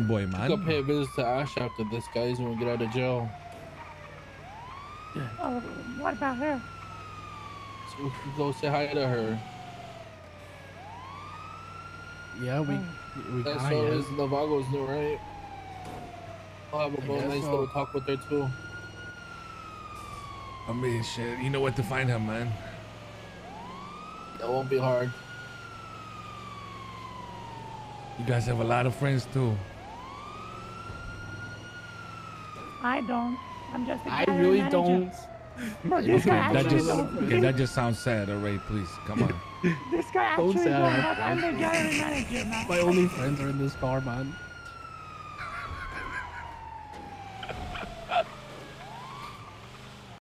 boy, You man. gotta pay a visit to Ash after this, guys, when we get out of jail. Oh, what about her? So we can go say hi to her. Yeah, we That's got all ya. his Navagos do, right? I'll have a nice little talk with her too. I mean, shit. You know where to find her, man. It won't be hard. You guys have a lot of friends too. I don't. I'm just a I gallery really manager. don't. But this guy That actually just knows. that just sounds sad. All right, please, come on. This guy Don't actually say knows that. that I'm the gallery manager now. My only friends are in this car, man.